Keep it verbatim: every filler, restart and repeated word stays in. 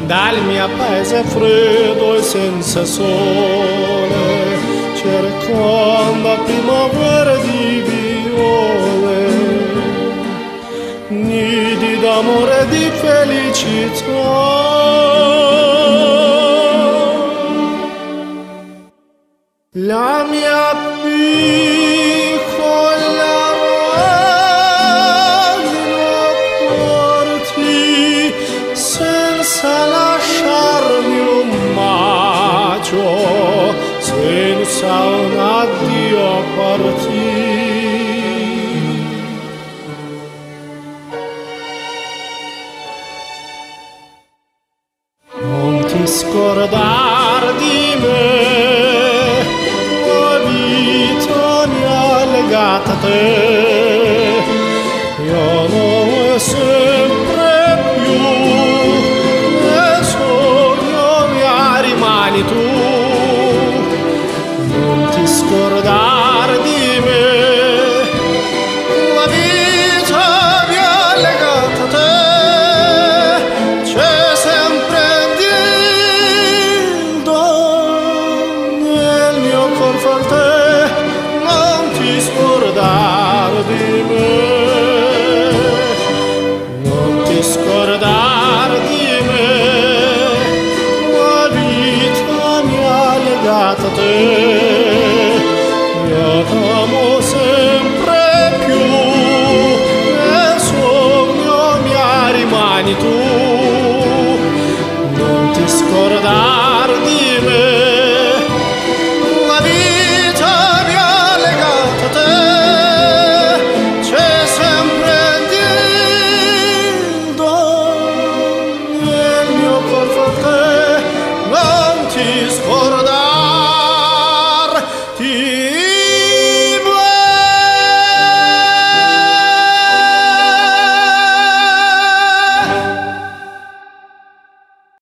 dal mio paese freddo e senza sole, cercando a primavera di viole, nidi d'amore e di felicità. La mia piccola rosina porti senza lasciarmi un bacio, senza un addio a partire. Non ti scordar di me, legata a te.